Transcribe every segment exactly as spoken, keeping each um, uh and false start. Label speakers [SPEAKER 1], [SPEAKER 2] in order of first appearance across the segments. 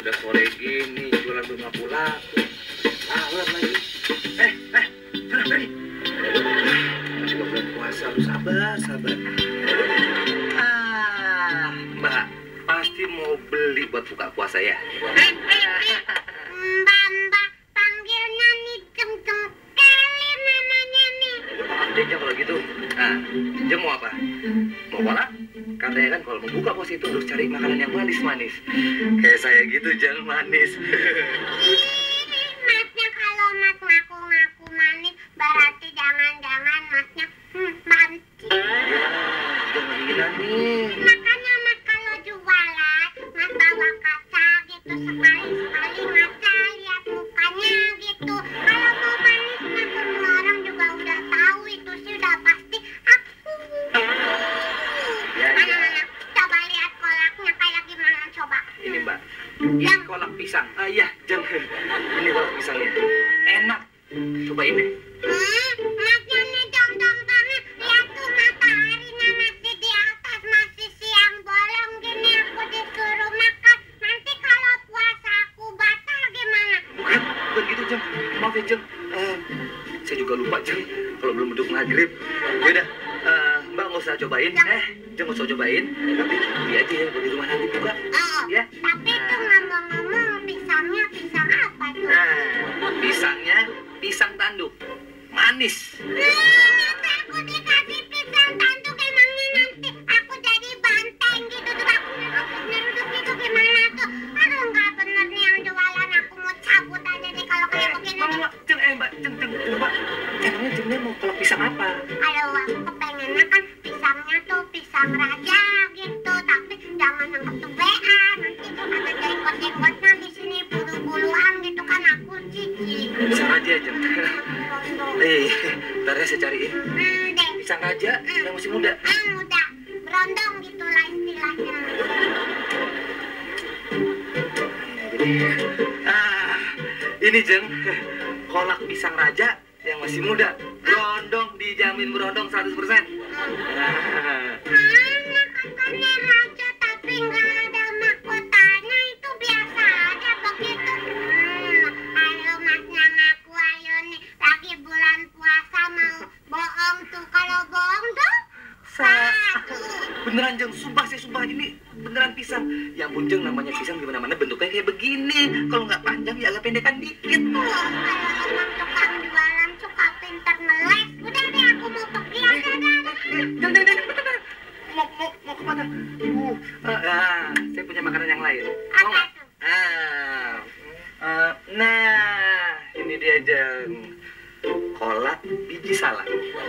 [SPEAKER 1] udah sore gini, jualan belum laku-laku. Salah lagi. Eh, eh, sana pergi. Juga bulan puasa, lu sabar, sabar. Ah, Mbak, pasti mau beli buat buka puasa ya?
[SPEAKER 2] Mbak, Mbak, panggilnya nih Jeng-Jeng kali namanya nih.
[SPEAKER 1] Deh, kalau gitu. Nah, Jeng mau apa? Mau kolak? Katanya kan kalau mau buka puasa itu harus cari makanan yang manis-manis. Kayak saya gitu, Jeng, manis.
[SPEAKER 2] Masnya kalau mas ngaku-ngaku manis, berarti jangan-jangan masnya hmm, banci.
[SPEAKER 1] Ya, jangan gila nih.
[SPEAKER 2] Makanya mas kalau jualan, mas bawa kaca gitu sekali-sekali ngaca lihat mukanya gitu. Kalau mau manis mas semua orang juga udah tahu itu sih udah pasti aku.
[SPEAKER 1] Ya, ya.
[SPEAKER 2] Mana-mana, coba lihat kolaknya kayak gimana coba.
[SPEAKER 1] Ini, Mbak. Ini kolak pisang. Ah, iya, Jeng. Ini kolak pisangnya. Enak. Cobain deh.
[SPEAKER 2] Hmm, masnya nih dong-dong banget. Lihat tuh mataharinya masih di atas, masih siang bolong gini aku disuruh makan. Nanti kalau puasa aku batal gimana?
[SPEAKER 1] Bukan, bukan gitu, Jeng. Maaf ya, Jeng. Eh, saya juga lupa, Jeng. Kalau belum beduk maghrib. Yaudah, eh, Mbak nggak usah cobain. Eh, Jeng nggak usah cobain. Tapi beli aja ya, buat di rumah nanti buka.
[SPEAKER 2] Oh,
[SPEAKER 1] Ya.
[SPEAKER 2] tapi itu ngomong-ngomong pisangnya pisang apa tuh?
[SPEAKER 1] Nah, pisangnya pisang tanduk. Manis.
[SPEAKER 2] Hmm, masa aku dikasih pisang tanduk emangnya nanti aku jadi banteng gitu tuh aku neruduk gitu gimana tuh? Aduh nggak bener nih yang jualan aku mau cabut aja deh kalau kayak begini
[SPEAKER 1] Mbak,
[SPEAKER 2] nih.
[SPEAKER 1] Mbak, Jeng, eh, Mbak, Jeng, Jeng, Jeng, Mbak. Emangnya Jengnya mau kolak pisang apa?
[SPEAKER 2] Aduh aku kepengennya kan pisangnya tuh pisang raja gitu tapi jangan yang ketubean nanti tuh ada jenggot-jenggotnya di sini bulu-buluan gitu kan aku cici.
[SPEAKER 1] Pisang aja, Jeng. Eh, ntar ya saya cariin.
[SPEAKER 2] Hmm deh.
[SPEAKER 1] Pisang aja yang masih muda.
[SPEAKER 2] Hmm udah berondong gitulah istilahnya.
[SPEAKER 1] Ah, ini Jeng, kolak pisang raja yang masih muda. Berondong, dijamin berondong seratus persen. Ah,
[SPEAKER 2] Mana katanya raja tapi nggak ada mahkotanya itu biasa aja begitu. Hmm, ayo masnya ngaku ayo nih lagi bulan puasa mau bohong tuh kalau bohong tuh
[SPEAKER 1] Sa-
[SPEAKER 2] satu.
[SPEAKER 1] beneran Jeng, sumpah saya sumpah ini beneran pisang. Ya ampun Jeng, namanya pisang di mana-mana bentuknya kayak begini. Kalau nggak panjang ya agak pendekan dikit.
[SPEAKER 2] Wah, kalau emang tukang jualan suka pinter ngeles. Udah deh aku mau pergi aja dah.
[SPEAKER 1] Jeng, Jeng, Jeng, Jeng, mau mau mau kemana? Uh, ah, saya punya makanan yang lain. Mau nggak?
[SPEAKER 2] Apa tuh?
[SPEAKER 1] Ah, eh, nah, ini dia Jeng, kolak biji salak.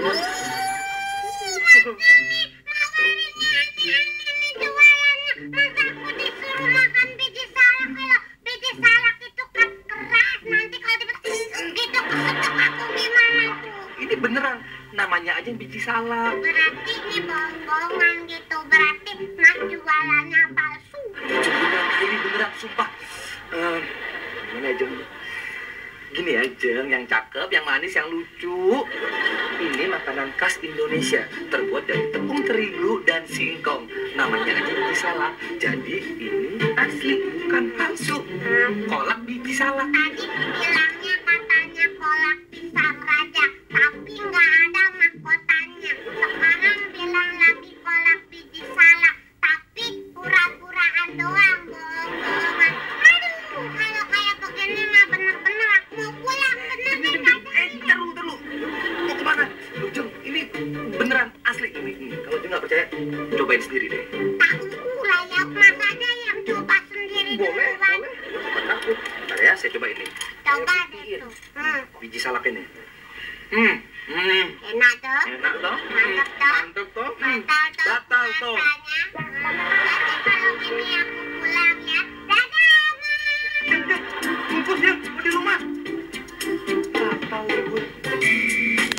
[SPEAKER 2] Masa aku disuruh makan biji salak kalau biji salak itu kan keras nanti kalau dipetik gitu kesetuk aku gimana tuh?
[SPEAKER 1] Ini beneran, namanya aja biji salak.
[SPEAKER 2] Berarti ini bohong-bohongan gitu berarti mas jualannya palsu.
[SPEAKER 1] Beneran, ini beneran, sumpah. Eh, gimana ya Jeng? Gini ya Jeng, yang cakep, yang manis, yang lucu. Ini makanan khas Indonesia, terbuat dari tepung terigu dan singkong. Namanya aja biji salak. Jadi ini asli, bukan palsu. Kolak biji salak.
[SPEAKER 2] Tadi bilangnya katanya kolak pisang raja tapi nggak ada mahkotanya. Sekarang bilang lagi kolak biji salak tapi pura-puraan doang bohong-bohongan. Aduh kalau kayak begini mah bener-bener aku mau pulang bener deh kata.
[SPEAKER 1] Eh, ntar dulu, ntar dulu. Mau kemana? Loh, Jeng, ini beneran asli. Ini, ini. Kalau Jeng nggak percaya, cobain sendiri deh.
[SPEAKER 2] Tahu lah ya mas aja yang coba sendiri
[SPEAKER 1] Boleh,
[SPEAKER 2] duluan.
[SPEAKER 1] boleh. Jangan takut. Ntar ya, saya coba ini.
[SPEAKER 2] Coba
[SPEAKER 1] Saya
[SPEAKER 2] deh
[SPEAKER 1] bikin
[SPEAKER 2] tuh. Hmm,
[SPEAKER 1] biji salak ini. Hmm, hmm.
[SPEAKER 2] enak tuh.
[SPEAKER 1] Enak toh?
[SPEAKER 2] Mantap toh.
[SPEAKER 1] Mantap toh? Hmm.
[SPEAKER 2] Batal tuh
[SPEAKER 1] Batal toh.
[SPEAKER 2] puasanya. Hmm.